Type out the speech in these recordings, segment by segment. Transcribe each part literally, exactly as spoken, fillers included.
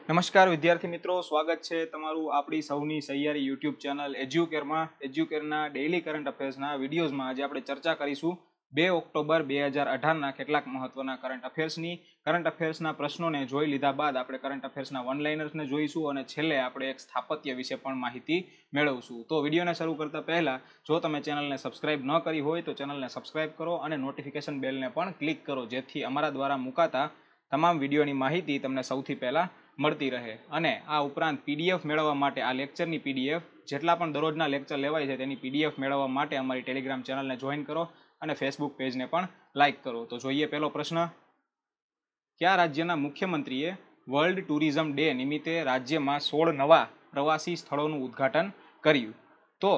નમસ્કાર વિદ્યાર્થી મિત્રો, સ્વાગત છે તમારું આપણી સૌની સહિયારી યુટ્યુબ ચેનલ એજ્યુકેરમાં. એજ્યુકેરના ડેઇલી કરંટ અફેર્સના વિડીયોઝમાં આજે આપણે ચર્ચા કરીશું બે ઓક્ટોબર બે હજાર અઢારના કેટલાક મહત્વના કરંટ અફેર્સની. કરંટ અફેર્સના પ્રશ્નોને જોઈ લીધા બાદ આપણે કરંટ અફેર્સના વન લાઇનર્સને જોઈશું અને છેલ્લે આપણે એક સ્થાપત્ય વિશે પણ માહિતી મેળવશું. તો વિડીયોને શરૂ કરતા પહેલા જો તમે ચેનલને સબસ્ક્રાઇબ ન કરી હોય તો ચેનલને સબસ્ક્રાઇબ કરો અને નોટિફિકેશન બેલને પણ ક્લિક કરો, જેથી અમારા દ્વારા મુકાતા તમામ વિડીયોની માહિતી તમને સૌથી પહેલા મળતી રહે. અને આ ઉપરાંત પીડીએફ મેળવવા માટે આ લેક્ચરની પીડીએફ, જેટલા પણ દરરોજના લેક્ચર લેવાય છે તેની પીડીએફ મેળવવા માટે અમારી ટેલિગ્રામ ચેનલને જોઈન કરો અને ફેસબુક પેજને પણ લાઇક કરો. તો જોઈએ પહેલો પ્રશ્ન. કયા રાજ્યના મુખ્યમંત્રીએ વર્લ્ડ ટુરિઝમ ડે નિમિત્તે રાજ્યમાં સોળ નવા પ્રવાસી સ્થળોનું ઉદ્ઘાટન કર્યું? તો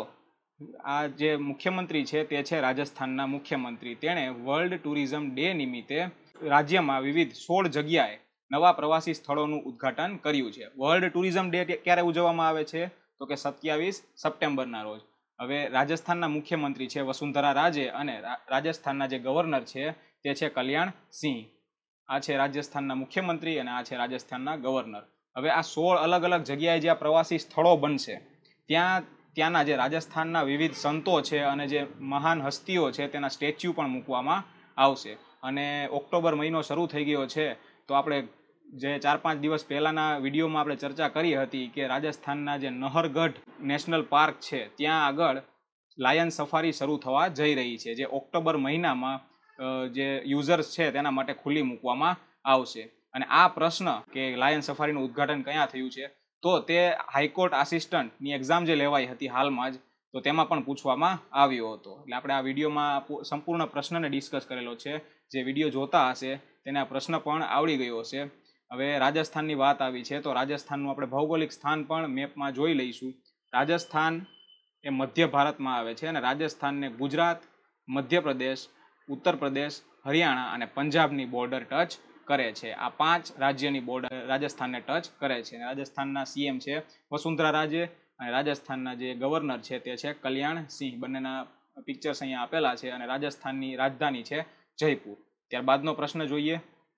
આ જે મુખ્યમંત્રી છે તે છે રાજસ્થાનના મુખ્યમંત્રી. તેણે વર્લ્ડ ટુરિઝમ ડે નિમિત્તે રાજ્યમાં વિવિધ સોળ જગ્યાએ નવા પ્રવાસી સ્થળોનું ઉદ્ઘાટન કર્યું છે. વર્લ્ડ ટુરિઝમ ડે ક્યારે ઉજવવામાં આવે છે? તો કે સત્યાવીસ સપ્ટેમ્બરના રોજ. હવે રાજસ્થાનના મુખ્યમંત્રી છે વસુંધરા રાજે અને રાજસ્થાનના જે ગવર્નર છે તે છે કલ્યાણ સિંહ. આ છે રાજસ્થાનના મુખ્યમંત્રી અને આ છે રાજસ્થાનના ગવર્નર. હવે આ સોળ અલગ અલગ જગ્યાએ જે આ પ્રવાસી સ્થળો બનશે ત્યાં ત્યાંના જે રાજસ્થાનના વિવિધ સંતો છે અને જે મહાન હસ્તીઓ છે તેના સ્ટેચ્યુ પણ મૂકવામાં આવશે. અને ઓક્ટોબર મહિનો શરૂ થઈ ગયો છે તો આપણે જે ચાર પાંચ દિવસ પહેલાના વિડીયોમાં આપણે ચર્ચા કરી હતી કે રાજસ્થાનના જે નહરગઢ નેશનલ પાર્ક છે ત્યાં આગળ લાયન સફારી શરૂ થવા જઈ રહી છે, જે ઓક્ટોબર મહિનામાં જે યુઝર્સ છે તેના માટે ખુલ્લી મૂકવામાં આવશે. અને આ પ્રશ્ન કે લાયન સફારીનું ઉદ્ઘાટન ક્યાં થયું છે તો તે હાઈકોર્ટ આસિસ્ટન્ટની એક્ઝામ જે લેવાઈ હતી હાલમાં જ, તો તેમાં પણ પૂછવામાં આવ્યો હતો. એટલે આપણે આ વિડીયોમાં સંપૂર્ણ પ્રશ્નને ડિસ્કસ કરેલો છે. જે વિડીયો જોતા હશે તેને આ પ્રશ્ન પણ આવડી ગયો હશે. હવે રાજસ્થાનની વાત આવી છે તો રાજસ્થાનનું આપણે ભૌગોલિક સ્થાન પણ મેપમાં જોઈ લઈશું. રાજસ્થાન એ મધ્ય ભારતમાં આવે છે અને રાજસ્થાનને ગુજરાત, મધ્યપ્રદેશ, ઉત્તર પ્રદેશ, હરિયાણા અને પંજાબની બોર્ડર ટચ કરે છે. આ પાંચ રાજ્યની બોર્ડર રાજસ્થાનને ટચ કરે છે. રાજસ્થાનના સીએમ છે વસુંધરા રાજે અને રાજસ્થાનના જે ગવર્નર છે તે છે કલ્યાણ સિંહ. બંનેના પિક્ચર્સ અહીંયા આપેલા છે અને રાજસ્થાનની રાજધાની છે જયપુર. ત્યારબાદનો પ્રશ્ન જોઈએ.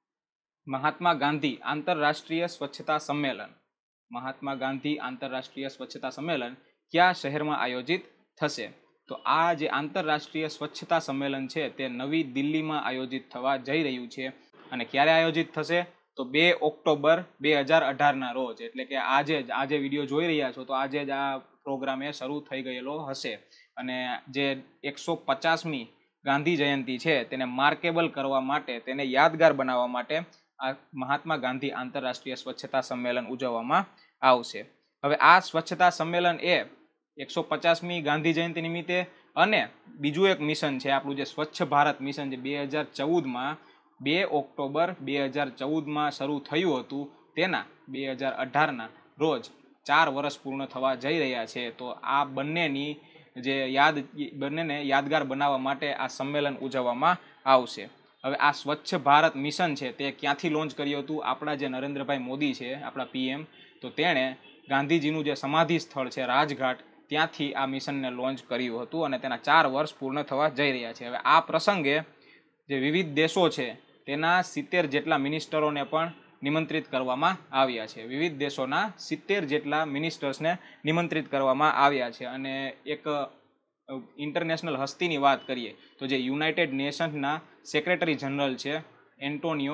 મહાત્મા ગાંધી આંતરરાષ્ટ્રીય સ્વચ્છતા સંમેલન મહાત્મા ગાંધી આંતરરાષ્ટ્રીય સ્વચ્છતા સંમેલન કયા શહેરમાં આયોજિત થશે? તો આ જે આંતરરાષ્ટ્રીય સ્વચ્છતા સંમેલન છે તે નવી દિલ્હીમાં આયોજિત થવા જઈ રહ્યું છે. અને ક્યારે આયોજિત થશે? તો બે ઓક્ટોબર બે હજાર અઢારના રોજ. એટલે કે આજે જ આજે વિડીયો જોઈ રહ્યા છો તો આજે જ આ પ્રોગ્રામ એ શરૂ થઈ ગયેલો હશે. અને જે એકસો પચાસમી ગાંધી જયંતિ છે તેને માર્કેબલ કરવા માટે, તેને યાદગાર બનાવવા માટે આ મહાત્મા ગાંધી આંતરરાષ્ટ્રીય સ્વચ્છતા સંમેલન ઉજવવામાં આવશે. હવે આ સ્વચ્છતા સંમેલન એ એકસો પચાસમી ગાંધી જયંતિ નિમિત્તે અને બીજું એક મિશન છે આપણું જે સ્વચ્છ ભારત મિશન જે બે હજાર ચૌદમાં બે ઓક્ટોબર બે હજાર ચૌદમાં શરૂ થયું હતું તેના બે હજાર અઢારના રોજ ચાર વર્ષ પૂર્ણ થવા જઈ રહ્યા છે. તો આ બંનેની જે યાદ બંનેને યાદગાર બનાવવા માટે આ સંમેલન ઉજવવામાં આવશે. હવે આ સ્વચ્છ ભારત મિશન છે તે ક્યાંથી લોન્ચ કર્યું હતું? આપણા જે નરેન્દ્રભાઈ મોદી છે, આપણા પીએમ, તો તેણે ગાંધીજીનું જે સમાધિ સ્થળ છે રાજઘાટ ત્યાંથી આ મિશનને લોન્ચ કર્યું હતું અને તેના ચાર વર્ષ પૂર્ણ થવા જઈ રહ્યા છે. હવે આ પ્રસંગે જે વિવિધ દેશો છે તેના સિત્તેર જેટલા મિનિસ્ટરોને પણ નિમંત્રિત કરવામાં આવ્યા છે. વિવિધ દેશોના સિત્તેર જેટલા મિનિસ્ટર્સને નિમંત્રિત કરવામાં આવ્યા છે. અને એક ઇન્ટરનેશનલ હસ્તીની વાત કરીએ તો જે યુનાઇટેડ નેશન્સના સેક્રેટરી જનરલ છે એન્ટોનિયો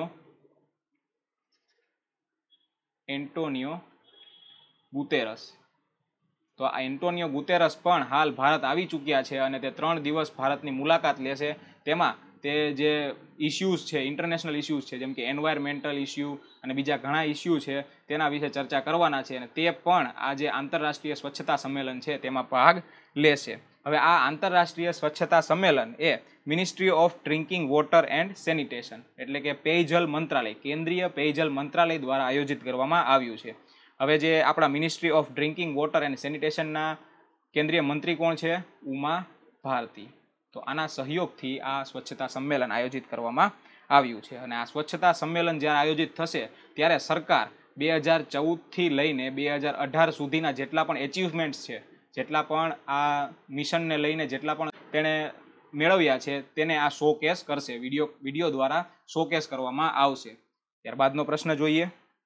એન્ટોનિયો ગુતેરસ. તો આ એન્ટોનિયો ગુતેરસ પણ હાલ ભારત આવી ચૂક્યા છે અને તે ત્રણ દિવસ ભારતની મુલાકાત લેશે. તેમાં તે જે ઇસ્યુઝ છે, ઇન્ટરનેશનલ ઇસ્યુઝ છે, જેમ કે એન્વાયરમેન્ટલ ઇસ્યુ અને બીજા ઘણા ઇસ્યુ છે તેના વિશે ચર્ચા કરવાના છે અને તે પણ આ જે આંતરરાષ્ટ્રીય સ્વચ્છતા સંમેલન છે તેમાં ભાગ લેશે. હવે આ આંતરરાષ્ટ્રીય સ્વચ્છતા સંમેલન એ ministry of drinking water and sanitation એટલે કે પેયજલ મંત્રાલય, કેન્દ્રીય પેયજલ મંત્રાલય દ્વારા આયોજિત કરવામાં આવ્યું છે. હવે જે આપણા ministry of drinking water and સેનિટેશનના કેન્દ્રીય મંત્રી કોણ છે? ઉમા ભારતી. તો આના સહયોગથી આ સ્વચ્છતા સંમેલન આયોજિત કરવામાં આવ્યું છે. અને આ સ્વચ્છતા સંમેલન જ્યારે આયોજિત થશે ત્યારે સરકાર બે હજાર ચૌદથી લઈને બે હજાર અઢાર સુધીના જેટલા પણ એચિવમેન્ટ્સ છે, જેટલા પણ આ મિશનને લઈને જેટલા પણ તેણે મેળવ્યા છે તેને આ શોકેસ કરશે, વિડીયો વિડીયો દ્વારા શોકેસ કરવામાં આવશે. ત્યારબાદનો પ્રશ્ન જોઈએ.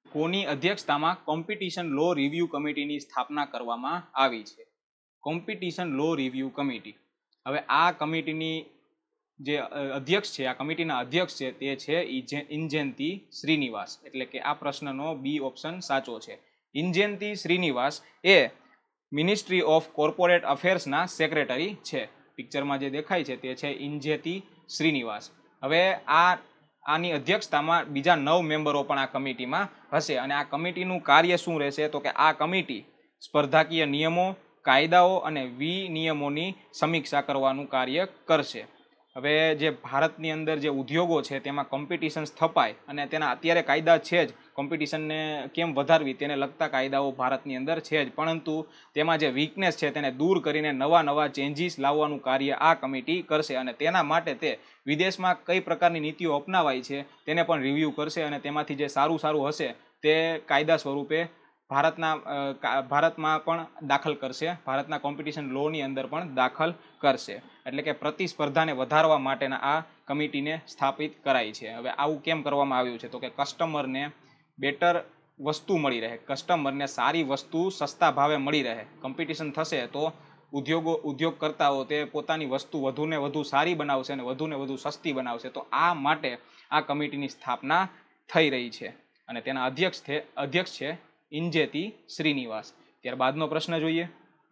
કોની અધ્યક્ષતામાં કોમ્પિટિશન લો રિવ્યુ કમિટીની સ્થાપના કરવામાં આવી છે? Competition law review committee. હવે આ કમિટીની જે અધ્યક્ષ છે, આ કમિટીના અધ્યક્ષ છે તે છે ઇન્જેન્તી શ્રીનિવાસ. એટલે કે આ પ્રશ્નનો બી ઓપ્શન સાચો છે. ઇન્જેન્તી શ્રીનિવાસ એ મિનિસ્ટ્રી ઓફ કોર્પોરેટ અફેર્સના સેક્રેટરી છે. પિક્ચરમાં જે દેખાય છે તે છે ઇન્જેતી શ્રીનિવાસ. હવે આ આની અધ્યક્ષતામાં બીજા નવ મેમ્બરો પણ આ કમિટીમાં હશે અને આ કમિટીનું કાર્ય શું રહેશે? તો કે આ કમિટી સ્પર્ધાકીય નિયમો, કાયદાઓ અને વિનિયમોની સમીક્ષા કરવાનું કાર્ય કરશે. હવે જે ભારતની અંદર જે ઉદ્યોગો છે તેમાં કોમ્પિટિશન સ્થપાય અને તેના અત્યારે કાયદા છે જ, કોમ્પિટિશનને કેમ વધારવી તેને લગતા કાયદાઓ ભારતની અંદર છે જ, પરંતુ તેમાં જે વીકનેસ છે તેને દૂર કરીને નવા નવા ચેન્જીસ લાવવાનું કાર્ય આ કમિટી કરશે અને તેના માટે તે વિદેશમાં કઈ પ્રકારની નીતિઓ અપનાવાય છે તેને પણ રિવ્યૂ કરશે અને તેમાંથી જે સારું સારું હશે તે કાયદા સ્વરૂપે ભારતના ભારતમાં પણ દાખલ કરશે, ભારતના કોમ્પિટિશન લોની અંદર પણ દાખલ કરશે. એટલે કે પ્રતિસ્પર્ધાને વધારવા માટેના આ કમિટીને સ્થાપિત કરાઈ છે. હવે આવું કેમ કરવામાં આવ્યું છે? તો કે કસ્ટમરને બેટર વસ્તુ મળી રહે, કસ્ટમરને સારી વસ્તુ સસ્તા ભાવે મળી રહે. કોમ્પિટિશન થશે તો ઉદ્યોગો ઉદ્યોગકર્તાઓ તે પોતાની વસ્તુ વધુને વધુ સારી બનાવશે અને વધુને વધુ સસ્તી બનાવશે. તો આ માટે આ કમિટીની સ્થાપના થઈ રહી છે અને તેના અધ્યક્ષ છે અધ્યક્ષ છે ઇન્જેતી શ્રીનિવાસ. ત્યારબાદનો પ્રશ્ન જોઈએ.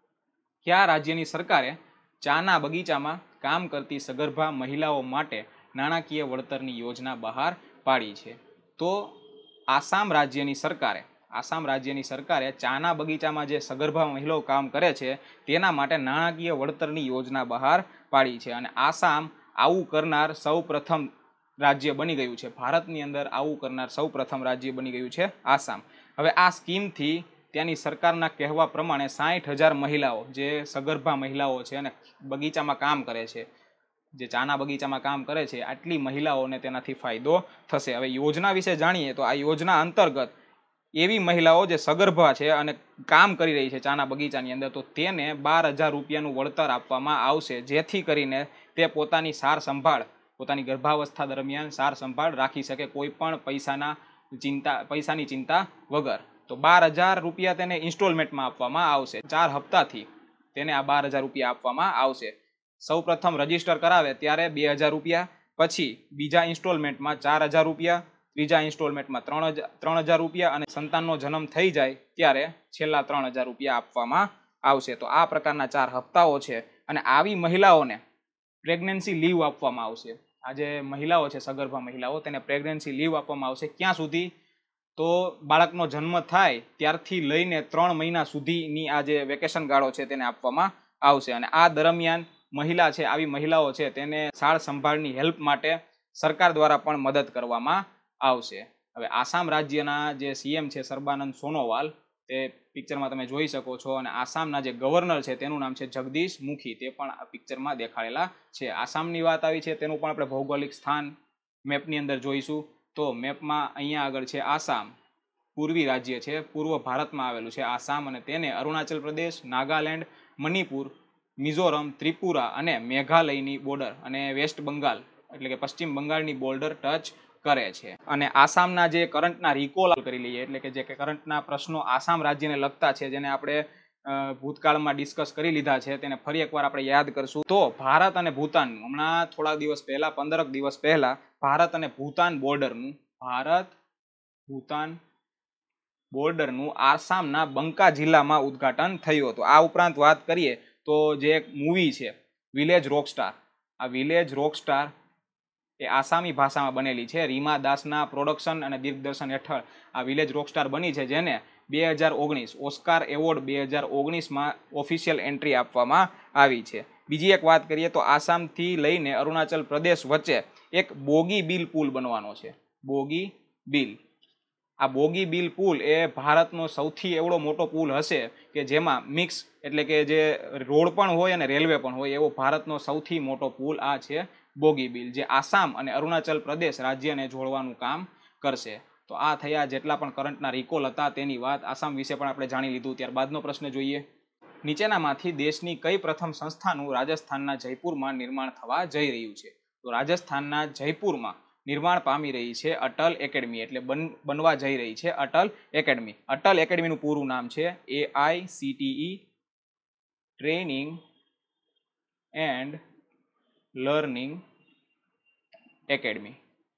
કયા રાજ્યની સરકારે ચાના બગીચામાં કામ કરતી સગર્ભા મહિલાઓ માટે નાણાકીય વળતરની યોજના બહાર પાડી છે? તો આસામ રાજ્યની સરકારે આસામ રાજ્યની સરકારે ચાના બગીચામાં જે સગર્ભા મહિલાઓ કામ કરે છે તેના માટે નાણાકીય વળતરની યોજના બહાર પાડી છે અને આસામ આવું કરનાર સૌ પ્રથમ રાજ્ય બની ગયું છે. ભારતની અંદર આવું કરનાર સૌ પ્રથમ રાજ્ય બની ગયું છે આસામ. હવે આ સ્કીમથી ત્યાંની સરકારના કહેવા પ્રમાણે સાઠ હજાર મહિલાઓ જે સગર્ભા મહિલાઓ છે અને બગીચામાં કામ કરે છે, જે ચાના બગીચામાં કામ કરે છે, આટલી મહિલાઓને તેનાથી ફાયદો થશે. હવે યોજના વિશે જાણીએ તો આ યોજના અંતર્ગત એવી મહિલાઓ જે સગર્ભા છે અને કામ કરી રહી છે ચાના બગીચાની અંદર, તો તેને બાર હજાર રૂપિયાનું વળતર આપવામાં આવશે, જેથી કરીને તે પોતાની સાર સંભાળ પોતાની ગર્ભાવસ્થા દરમિયાન સાર સંભાળ રાખી શકે કોઈ પણ પૈસાના ચિંતા પૈસાની ચિંતા વગર. તો બાર હજાર રૂપિયા તેને ઇન્સ્ટોલમેન્ટમાં આપવામાં આવશે. ચાર હપ્તાથી તેને આ બાર હજાર રૂપિયા આપવામાં આવશે. સૌ પ્રથમ રજીસ્ટર કરાવે ત્યારે બે હજાર રૂપિયા, પછી બીજા ઇન્સ્ટોલમેન્ટમાં ચાર હજાર રૂપિયા, ત્રીજા ઇન્સ્ટોલમેન્ટમાં ત્રણ હજાર ત્રણ હજાર રૂપિયા અને સંતાનનો જન્મ થઈ જાય ત્યારે છેલ્લા ત્રણ હજાર રૂપિયા આપવામાં આવશે. તો આ પ્રકારના ચાર હપ્તાઓ છે અને આવી મહિલાઓને પ્રેગ્નન્સી લીવ આપવામાં આવશે. આ જે મહિલાઓ છે સગર્ભા મહિલાઓ તેને પ્રેગ્નન્સી લીવ આપવામાં આવશે. ક્યાં સુધી? તો બાળકનો જન્મ થાય ત્યારથી લઈને ત્રણ મહિના સુધીની આ જે વેકેશન ગાળો છે તેને આપવામાં આવશે અને આ દરમિયાન મહિલા છે, આવી મહિલાઓ છે તેને સાળ સંભાળની હેલ્પ માટે સરકાર દ્વારા પણ મદદ કરવામાં આવશે. હવે આસામ રાજ્યના જે સીએમ છે સર્બાનંદ સોનોવાલ, તે પિક્ચરમાં તમે જોઈ શકો છો અને આસામના જે ગવર્નર છે તેનું નામ છે જગદીશ મુખી, તે પણ આ પિક્ચરમાં દેખાડેલા છે. આસામની વાત આવી છે તેનું પણ આપણે ભૌગોલિક સ્થાન મેપની અંદર જોઈશું. તો મેપમાં અહીંયા આગળ છે આસામ, પૂર્વી રાજ્ય છે, પૂર્વ ભારતમાં આવેલું છે આસામ અને તેને અરુણાચલ પ્રદેશ, નાગાલેન્ડ, મણિપુર, મિઝોરમ, ત્રિપુરા અને મેઘાલયની બોર્ડર અને વેસ્ટ બંગાળ એટલે કે પશ્ચિમ બંગાળની બોર્ડર ટચ કરે છે. અને આસામના જે કરંટના રિકોલ કરી લઈએ એટલે કે જે કરંટના પ્રશ્નો આસામ રાજ્યને લગતા છે જેને આપણે ભૂતકાળમાં ડિસ્કસ કરી લીધા છે તેને ફરી એકવાર આપણે યાદ કરશું. તો ભારત અને ભૂતાન હમણાં થોડા દિવસ પહેલા પંદરક દિવસ પહેલા ભારત અને ભૂતાન બોર્ડરનું ભારત ભૂતાન બોર્ડરનું આસામના બંકા જિલ્લામાં ઉદ્ઘાટન થયું હતું. આ ઉપરાંત વાત કરીએ તો જે એક મૂવી છે વિલેજ રોકસ્ટાર, આ વિલેજ રોકસ્ટાર એ આસામી ભાષામાં બનેલી છે. રીમા દાસના પ્રોડક્શન અને દિગ્દર્શન હેઠળ આ વિલેજ રોકસ્ટાર બની છે, જેને બે હજાર ઓગણીસ ઓસ્કાર એવોર્ડ બે હજાર ઓગણીસમાં ઓફિશિયલ એન્ટ્રી આપવામાં આવી છે. બીજી એક વાત કરીએ તો આસામથી લઈને અરુણાચલ પ્રદેશ વચ્ચે એક બોગી બિલ પુલ બનવાનો છે. બોગી બિલ આ બોગી બિલ પુલ એ ભારતનો સૌથી એવડો મોટો પુલ હશે કે જેમાં મિક્સ એટલે કે જે રોડ પણ હોય અને રેલવે પણ હોય એવો ભારતનો સૌથી મોટો પુલ આ છે બોગી બિલ, જે આસામ અને અરુણાચલ પ્રદેશ રાજ્યને જોડવાનું કામ કરશે. તો આ થયા જેટલા પણ કરંટના રિકોલ હતા તેની વાત. આસામ વિશે પણ આપણે જાણી લીધું. ત્યારબાદનો પ્રશ્ન જોઈએ. નીચેનામાંથી દેશની કઈ પ્રથમ સંસ્થાનું રાજસ્થાનના જયપુરમાં નિર્માણ થવા જઈ રહ્યું છે? તો રાજસ્થાનના જયપુરમાં નિર્માણ પામી રહી છે અટલ એકેડમી, એટલે બન બનવા જઈ રહી છે અટલ એકેડમી. અટલ એકેડમીનું પૂરું નામ છે A I C T E training and learning academy.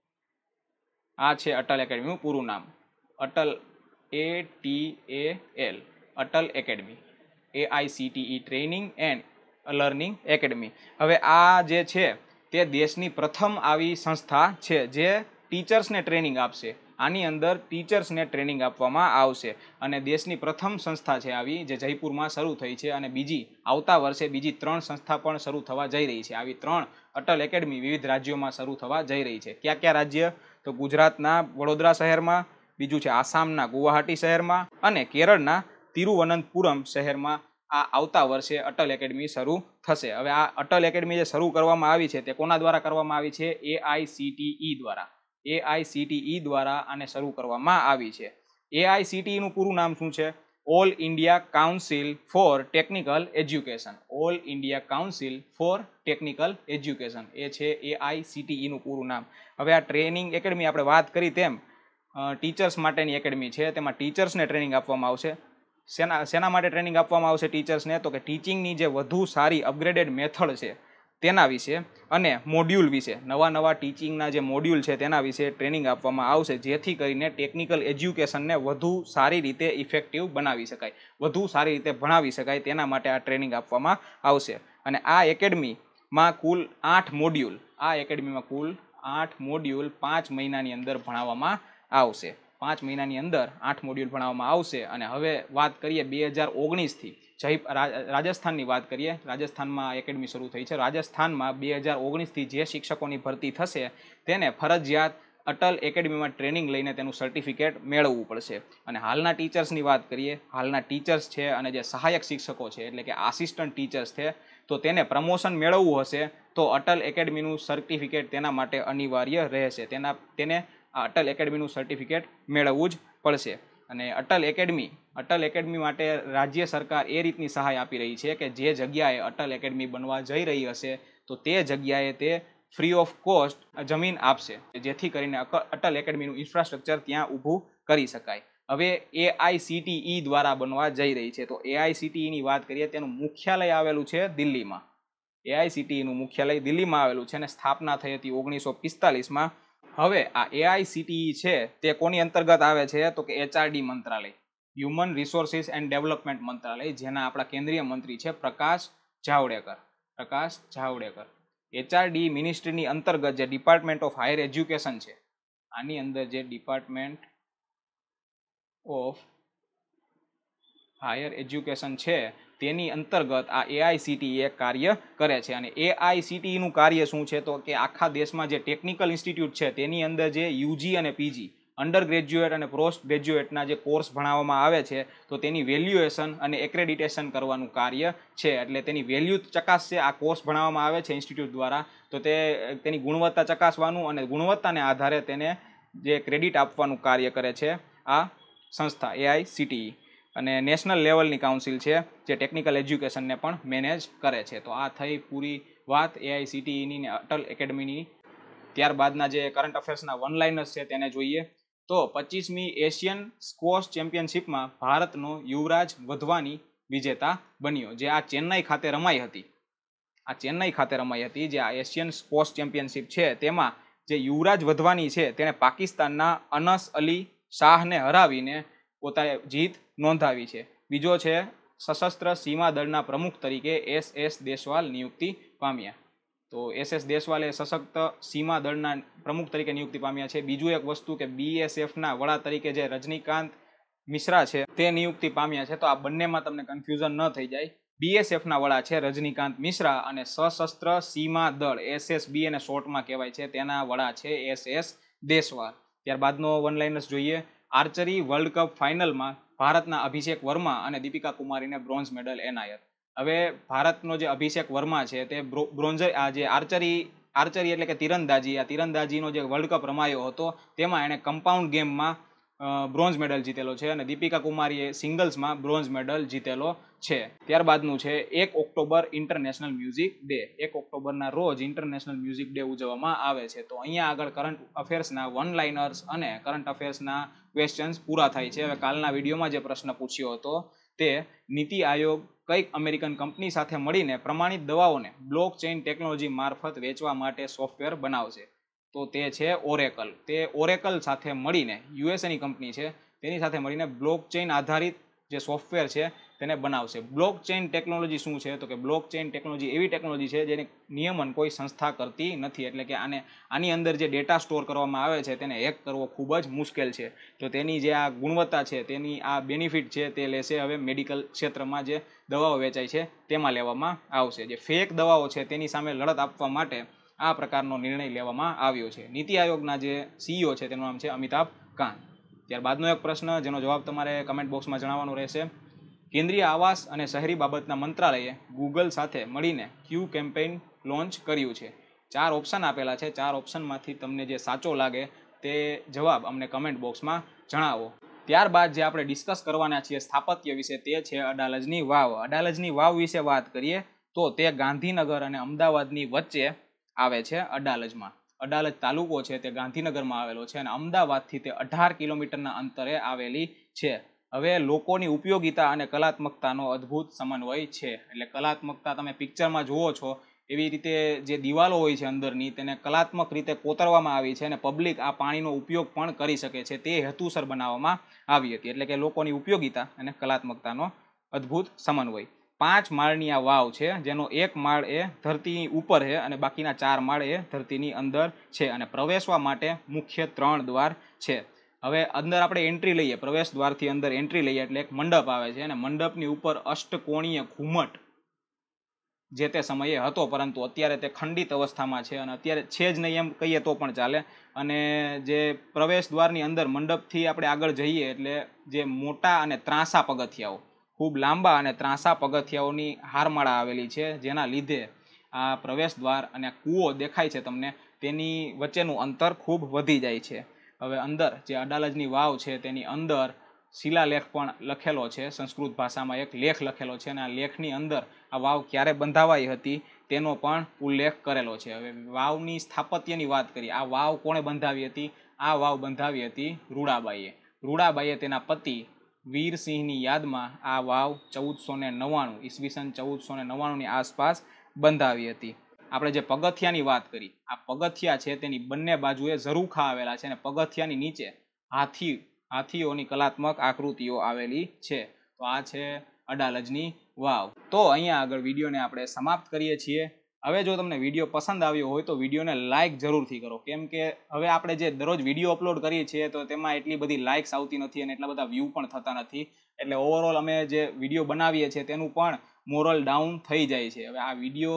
આ છે અટલ એકેડમીનું પૂરું નામ, Atal A T A L Atal academy, A I C T E training and learning academy. હવે આ જે છે તે દેશની પ્રથમ આવી સંસ્થા છે જે ટીચર્સને ટ્રેનિંગ આપશે. આની અંદર ટીચર્સને ટ્રેનિંગ આપવામાં આવશે અને દેશની પ્રથમ સંસ્થા છે આવી જે જયપુરમાં શરૂ થઈ છે, અને બીજી આવતા વર્ષે બીજી ત્રણ સંસ્થા પણ શરૂ થવા જઈ રહી છે. આવી ત્રણ અટલ એકેડમી વિવિધ રાજ્યોમાં શરૂ થવા જઈ રહી છે. કયા કયા રાજ્ય? તો ગુજરાતના વડોદરા શહેરમાં, બીજું છે આસામના ગુવાહાટી શહેરમાં, અને કેરળના તિરુવનંતપુરમ શહેરમાં આ આવતા વર્ષે અટલ એકેડમી શરૂ થશે. હવે આ અટલ એકેડમી જે શરૂ કરવામાં આવી છે તે કોના દ્વારા કરવામાં આવી છે? એ આઈ સી ટી ઈ દ્વારા. એ આઈ સી ટી ઈ દ્વારા આને શરૂ કરવામાં આવી છે. એ આઈ સી ટી ઈ નું પૂરું નામ શું છે? All India council for technical education. All India council for technical education એ છે એ આઈ સી ટી ઈ નું પૂરું નામ. હવે આ ટ્રેનિંગ એકેડમી આપણે વાત કરી તેમ ટીચર્સ માટેની એકેડમી છે. તેમાં ટીચર્સને ટ્રેનિંગ આપવામાં આવશે. શેના શેના માટે ટ્રેનિંગ આપવામાં આવશે ટીચર્સને? તો કે ટીચિંગની જે વધુ સારી અપગ્રેડેડ મેથડ છે તેના વિશે અને મોડ્યુલ વિશે, નવા નવા ટીચિંગના જે મોડ્યુલ છે તેના વિશે ટ્રેનિંગ આપવામાં આવશે, જેથી કરીને ટેકનિકલ એજ્યુકેશનને વધુ સારી રીતે ઇફેક્ટિવ બનાવી શકાય, વધુ સારી રીતે ભણાવી શકાય, તેના માટે આ ટ્રેનિંગ આપવામાં આવશે. અને આ એકેડમીમાં કુલ આઠ મોડ્યુલ આ એકેડમીમાં કુલ આઠ મોડ્યુલ પાંચ મહિનાની અંદર ભણાવવામાં આવશે. પાંચ મહિનાની અંદર આઠ મોડ્યુલ ભણાવવામાં આવશે. અને હવે વાત કરીએ બે હજાર ઓગણીસથી જય રાજસ્થાનની વાત કરીએ. રાજસ્થાનમાં આ એકેડમી શરૂ થઈ છે. રાજસ્થાનમાં બે હજાર ઓગણીસથી જે શિક્ષકોની ભરતી થશે તેને ફરજિયાત અટલ એકેડમીમાં ટ્રેનિંગ લઈને તેનું સર્ટિફિકેટ મેળવવું પડશે. અને હાલના ટીચર્સની વાત કરીએ, હાલના ટીચર્સ છે અને જે સહાયક શિક્ષકો છે એટલે કે આસિસ્ટન્ટ ટીચર્સ છે, તો તેને પ્રમોશન મેળવવું હશે તો અટલ એકેડમીનું સર્ટિફિકેટ તેના માટે અનિવાર્ય રહેશે. તેના તેને આ અટલ એકેડમીનું સર્ટિફિકેટ મેળવવું જ પડશે. અને અટલ એકેડમી અટલ એકેડમી માટે રાજ્ય સરકાર એ રીતની સહાય આપી રહી છે કે જે જગ્યાએ અટલ એકેડમી બનવા જઈ રહી હશે તો તે જગ્યાએ તે ફ્રી ઓફ કોસ્ટ જમીન આપશે, જેથી કરીને અટલ એકેડમીનું ઇન્ફ્રાસ્ટ્રક્ચર ત્યાં ઊભું કરી શકાય. હવે એ આઈ સી ટી ઈ દ્વારા બનવા જઈ રહી છે. તો એ આઈ સી ટી ઈની વાત કરીએ, તેનું મુખ્યાલય આવેલું છે દિલ્હીમાં. એ આઈ સી ટી ઈનું મુખ્યાલય દિલ્હીમાં આવેલું છે અને સ્થાપના થઈ હતી ઓગણીસો પિસ્તાલીસમાં. હવે આ એ આઈ સી ટી ઈ છે તે કોની અંતર્ગત આવે છે? તો કે એચ આર ડી મંત્રાલય, હ્યુમન રિસોર્સિસ એન્ડ ડેવલપમેન્ટ મંત્રાલય, જેના આપણા કેન્દ્રીય મંત્રી છે Prakash Javadekar. Prakash Javadekar H R D મિનિસ્ટ્રીની અંતર્ગત જે ડિપાર્ટમેન્ટ ઓફ હાયર એજ્યુકેશન છે, આની અંદર જે ડિપાર્ટમેન્ટ ઓફ હાયર એજ્યુકેશન છે તેની અંતર્ગત આ એ આઈ સી ટી ઈ એક કાર્ય કરે છે. અને એ આઈ સી ટી ઈનું કાર્ય શું છે? તો કે આખા દેશમાં જે ટેકનિકલ ઇન્સ્ટિટ્યૂટ છે તેની અંદર જે યુ જી અને પી જી, અંડર ગ્રેજ્યુએટ અને પોસ્ટ ગ્રેજ્યુએટના જે કોર્સ ભણાવવામાં આવે છે તો તેની વેલ્યુએશન અને એક્રેડિટેશન કરવાનું કાર્ય છે. એટલે તેની વેલ્યુ ચકાસશે. આ કોર્સ ભણાવવામાં આવે છે ઇન્સ્ટિટ્યૂટ દ્વારા તો તે તેની ગુણવત્તા ચકાસવાનું અને ગુણવત્તાને આધારે તેને જે ક્રેડિટ આપવાનું કાર્ય કરે છે આ સંસ્થા એ આઈ સી ટી ઈ. અને નેશનલ લેવલની કાઉન્સિલ છે જે ટેકનિકલ એજ્યુકેશનને પણ મેનેજ કરે છે. તો આ થઈ પૂરી વાત એ આઈ સી ટી ઈની ને અટલ એકેડમીની. ત્યારબાદના જે કરંટ અફેર્સના વન લાઇનર્સ છે તેને જોઈએ. તો પચીસમી એશિયન સ્ક્વોશ ચેમ્પિયનશિપમાં ભારતનો યુવરાજ વધવાની વિજેતા બન્યો, જે આ ચેન્નઈ ખાતે રમાઈ હતી. આ ચેન્નઈ ખાતે રમાઈ હતી જે આ એશિયન સ્ક્વોશ ચેમ્પિયનશિપ છે તેમાં જે યુવરાજ વધવાની છે તેણે પાકિસ્તાનના અનસ અલી શાહને હરાવીને પોતાએ જીત નોંધાવી છે. બીજો છે સશસ્ત્ર સીમા દળના પ્રમુખ તરીકે એસ એસ દેશવાલ નિયુક્તિ પામ્યા. તો એસ એસ દેશવાલ એ સશક્ત સીમા દળના પ્રમુખ તરીકે નિયુક્તિ પામ્યા છે. બીજું એક વસ્તુ કે બી એસ એફના વડા તરીકે જે રજનીકાંત મિશ્રા છે તે નિયુક્તિ પામ્યા છે. તો આ બંનેમાં તમને કન્ફ્યુઝન ન થઈ જાય. બી એસ એફના વડા છે રજનીકાંત મિશ્રા અને સશસ્ત્ર સીમા દળ એસ એસ બી અને શોર્ટમાં કહેવાય છે તેના વડા છે એસ એસ દેશવાલ. ત્યારબાદનો વન લાઇનર્સ જોઈએ. આર્ચરી વર્લ્ડ કપ ફાઇનલમાં ભારતના અભિષેક વર્મા અને દીપિકા કુમારીને બ્રોન્ઝ મેડલ એનાયત. હવે ભારતનો જે અભિષેક વર્મા છે તે બ્રોન્ઝ આ જે આર્ચરી આર્ચરી એટલે કે તીરંદાજી, આ તીરંદાજીનો જે વર્લ્ડ કપ રમાયો હતો તેમાં એણે કમ્પાઉન્ડ ગેમમાં બ્રોન્ઝ મેડલ જીતેલો છે અને દીપિકા કુમારીએ સિંગલ્સમાં બ્રોન્ઝ મેડલ જીતેલો છે. ત્યારબાદનું છે એક ઓક્ટોબર ઇન્ટરનેશનલ મ્યુઝિક ડે. એક ઓક્ટોબરના રોજ ઇન્ટરનેશનલ મ્યુઝિક ડે ઉજવવામાં આવે છે. તો અહીંયા આગળ કરંટ અફેર્સના વન લાઇનર્સ અને કરંટ અફેર્સના ક્વેશ્ચન્સ પૂરા થાય છે. હવે કાલના વિડીયોમાં જે પ્રશ્ન પૂછ્યો હતો તે નીતિ આયોગ કઈક અમેરિકન કંપની સાથે મળીને પ્રમાણિત દવાઓને બ્લોક ચેઇન ટેકનોલોજી મારફત વેચવા માટે સોફ્ટવેર બનાવશે. તો તે છે ઓરેકલ. તે ઓરેકલ સાથે મળીને યુએસએની કંપની છે તેની સાથે મળીને બ્લોક ચેઇન આધારિત જે સોફ્ટવેર છે તેને બનાવશે. બ્લોક ચેઇન ટેકનોલોજી શું છે? તો કે બ્લોક ચેઇન ટેકનોલોજી એવી ટેકનોલોજી છે જેને નિયમન કોઈ સંસ્થા કરતી નથી. એટલે કે આને આની અંદર જે ડેટા સ્ટોર કરવામાં આવે છે તેને હેક કરવો ખૂબ જ મુશ્કેલ છે. તો તેની જે આ ગુણવત્તા છે, તેની આ બેનિફિટ છે તે લેશે હવે મેડિકલ ક્ષેત્રમાં જે દવાઓ વેચાય છે તેમાં લેવામાં આવશે. જે ફેક દવાઓ છે તેની સામે લડત આપવા માટે આ પ્રકારનો નિર્ણય લેવામાં આવ્યો છે. નીતિ આયોગના જે સીઈઓ છે તેનું નામ છે અમિતાભ કાંત. ત્યારબાદનો એક પ્રશ્ન જેનો જવાબ તમારે કમેન્ટ બોક્સમાં જણાવવાનો રહેશે. કેન્દ્રીય આવાસ અને શહેરી બાબતના મંત્રાલયે ગૂગલ સાથે મળીને ક્યુ કેમ્પેઇન લોન્ચ કર્યું છે. ચાર ઓપ્શન આપેલા છે. ચાર ઓપ્શનમાંથી તમને જે સાચો લાગે તે જવાબ અમને કમેન્ટ બોક્સમાં જણાવો. ત્યારબાદ જે આપણે ડિસ્કસ કરવાના છીએ સ્થાપત્ય વિશે તે છે અડાલજની વાવ. અડાલજની વાવ વિશે વાત કરીએ તો તે ગાંધીનગર અને અમદાવાદની વચ્ચે આવે છે. અડાલજમાં અડાલજ તાલુકો છે તે ગાંધીનગરમાં આવેલો છે અને અમદાવાદથી તે અઢાર કિલોમીટરના અંતરે આવેલી છે. હવે લોકોની ઉપયોગિતા અને કલાત્મકતાનો અદ્ભુત સમન્વય છે. એટલે કલાત્મકતા તમે પિક્ચરમાં જુઓ છો એવી રીતે જે દિવાલો હોય છે અંદરની તેને કલાત્મક રીતે કોતરવામાં આવી છે અને પબ્લિક આ પાણીનો ઉપયોગ પણ કરી શકે છે તે હેતુસર બનાવવામાં આવી હતી. એટલે કે લોકોની ઉપયોગિતા અને કલાત્મકતાનો અદ્ભુત સમન્વય. પાંચ માળની આ વાવ છે જેનો એક માળ એ ધરતીની ઉપર છે અને બાકીના ચાર માળ એ ધરતીની અંદર છે અને પ્રવેશવા માટે મુખ્ય ત્રણ દ્વાર છે. હવે અંદર આપણે એન્ટ્રી લઈએ, પ્રવેશ દ્વારથી અંદર એન્ટ્રી લઈએ એટલે એક મંડપ આવે છે અને મંડપની ઉપર અષ્ટકોણીય ઘુમ્મટ જે તે સમયે હતો, પરંતુ અત્યારે તે ખંડિત અવસ્થામાં છે અને અત્યારે છે જ નહીં એમ કહીએ તો પણ ચાલે. અને જે પ્રવેશ દ્વારની અંદર મંડપથી આપણે આગળ જઈએ એટલે જે મોટા અને ત્રાંસા પગથિયાઓ, ખૂબ લાંબા અને ત્રાંસા પગથિયાઓની હારમાળા આવેલી છે, જેના લીધે આ પ્રવેશ દ્વાર અને કૂવો દેખાય છે તમને તેની વચ્ચેનું અંતર ખૂબ વધી જાય છે. હવે અંદર જે અડાલજની વાવ છે તેની અંદર શિલાલેખ પણ લખેલો છે. સંસ્કૃત ભાષામાં એક લેખ લખેલો છે અને આ લેખની અંદર આ વાવ ક્યારે બંધાવાઈ હતી તેનો પણ ઉલ્લેખ કરેલો છે. હવે વાવની સ્થાપત્યની વાત કરીએ. આ વાવ કોણે બંધાવી હતી? આ વાવ બંધાવી હતી રૂડાબાઈએ. રૂડાબાઈએ તેના પતિ વીરસિંહની યાદમાં આ વાવ ચૌદસો ને નવ્વાણું ઈસવીસન ચૌદસો ને નવ્વાણુંની આસપાસ બંધાવી હતી. આપણે જે પગથિયાની વાત કરી, આ પગથિયા છે તેની બંને બાજુએ ઝરૂખા આવેલા છે અને પગથિયાની નીચે હાથી હાથીઓની કલાત્મક આકૃતિઓ આવેલી છે. તો આ છે અડાલજની વાવ. તો અહીંયા આગળ વિડીયોને આપણે સમાપ્ત કરીએ છીએ. હવે જો તમને વિડીયો પસંદ આવ્યો હોય તો વિડીયોને લાઇક જરૂરથી કરો, કેમ કે હવે આપણે જે દરરોજ વિડીયો અપલોડ કરીએ છીએ તો તેમાં એટલી બધી લાઇક્સ આવતી નથી અને એટલા બધા વ્યૂ પણ થતા નથી. એટલે ઓવરઓલ અમે જે વિડીયો બનાવીએ છીએ તેનું પણ મોરલ ડાઉન થઈ જાય છે. હવે આ વિડીયો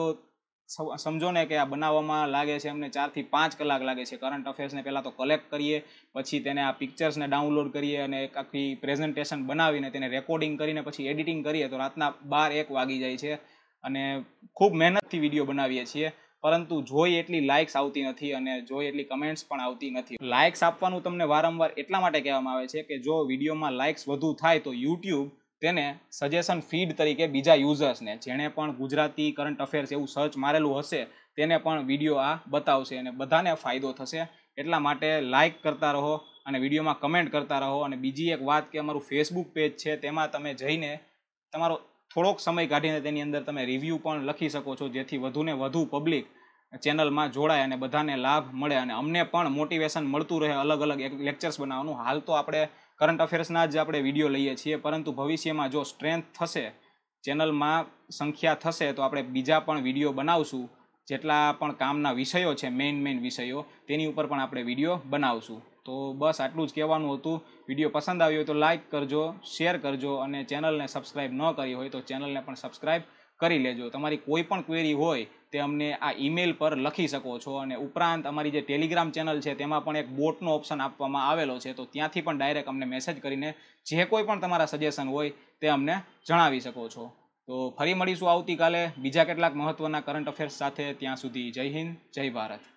સમજો ને કે આ બનાવવામાં લાગે છે અમને ચારથી પાંચ કલાક લાગે છે. કરંટ અફેર્સને પહેલાં તો કલેક્ટ કરીએ, પછી તેને આ પિક્ચર્સને ડાઉનલોડ કરીએ અને એક આખી પ્રેઝન્ટેશન બનાવીને તેને રેકોર્ડિંગ કરીને પછી એડિટિંગ કરીએ તો રાતના બાર એક વાગી જાય છે અને ખૂબ મહેનતથી વિડીયો બનાવીએ છીએ, પરંતુ જોઈ એટલી લાઇક્સ આવતી નથી અને જોઈ એટલી કમેન્ટ્સ પણ આવતી નથી. લાઇક્સ આપવાનું તમને વારંવાર એટલા માટે કહેવામાં આવે છે કે જો વિડીયોમાં લાઇક્સ વધુ થાય તો યુટ્યુબ તેને સજેશન ફીડ તરીકે બીજા યુઝર્સને, જેણે પણ ગુજરાતી કરંટ અફેર્સ એવું સર્ચ મારેલું હશે તેને પણ વિડીયો આ બતાવશે અને બધાને ફાયદો થશે. એટલા માટે લાઇક કરતા રહો અને વિડીયોમાં કમેન્ટ કરતા રહો. અને બીજી એક વાત કે અમારું ફેસબુક પેજ છે તેમાં તમે જઈને તમારો થોડોક સમય કાઢીને તેની અંદર તમે રિવ્યૂ પણ લખી શકો છો, જેથી વધુને વધુ પબ્લિક ચેનલમાં જોડાય અને બધાને લાભ મળે અને અમને પણ મોટિવેશન મળતું રહે અલગ અલગ લેક્ચર્સ બનાવવાનું. હાલ તો આપણે કરંટ અફેર્સના જ આપણે વિડીયો લઈએ છીએ, પરંતુ ભવિષ્યમાં જો સ્ટ્રેન્થ થશે, ચેનલમાં સંખ્યા થશે તો આપણે બીજા પણ વિડીયો બનાવશું. જેટલા પણ કામના વિષયો છે, મેઇન મેઇન વિષયો, તેની ઉપર પણ આપણે વિડીયો બનાવશું. તો બસ આટલું જ કહેવાનું હતું. વિડીયો પસંદ આવ્યો હોય તો લાઇક કરજો, શેર કરજો અને ચેનલને સબસ્ક્રાઈબ ન કરી હોય તો ચેનલને પણ સબસ્ક્રાઈબ કરી લેજો. તમારી કોઈ પણ ક્વેરી હોય તે અમને આ ઈમેલ પર લખી શકો છો અને ઉપરાંત અમારી જે ટેલિગ્રામ ચેનલ છે તેમાં પણ એક બોટનો ઓપ્શન આપવામાં આવેલો છે, તો ત્યાંથી પણ ડાયરેક્ટ અમને મેસેજ કરીને જે કોઈ પણ તમારા સજેશન હોય તે અમને જણાવી શકો છો. તો ફરી મળીશું આવતીકાલે બીજા કેટલાક મહત્વના કરંટ અફેર્સ સાથે. ત્યાં સુધી જય હિન્દ, જય ભારત.